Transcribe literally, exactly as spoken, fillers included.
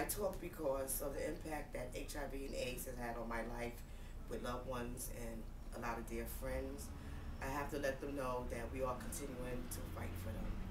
I talk because of the impact that H I V and AIDS has had on my life with loved ones and a lot of dear friends. I have to let them know that we are continuing to fight for them.